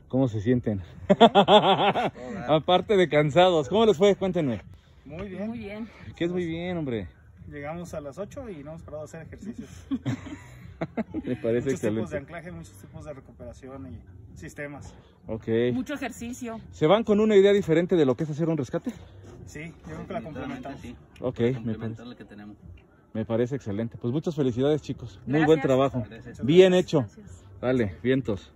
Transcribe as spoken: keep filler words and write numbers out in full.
¿Cómo se sienten? Aparte de cansados, ¿cómo les fue? Cuéntenme. Muy bien. Muy bien. ¿Qué es muy bien, hombre? Llegamos a las ocho y no hemos parado a hacer ejercicios. Me parece muchos excelente. tipos de anclaje, muchos tipos de recuperación y sistemas. Ok. Mucho ejercicio. ¿Se van con una idea diferente de lo que es hacer un rescate? Sí, yo creo que la complementamos. Sí, Ok, me complementar parece, lo que tenemos. me parece excelente. Pues muchas felicidades, chicos. Muy Gracias. buen trabajo. Gracias. Bien hecho. Gracias. Dale, vientos.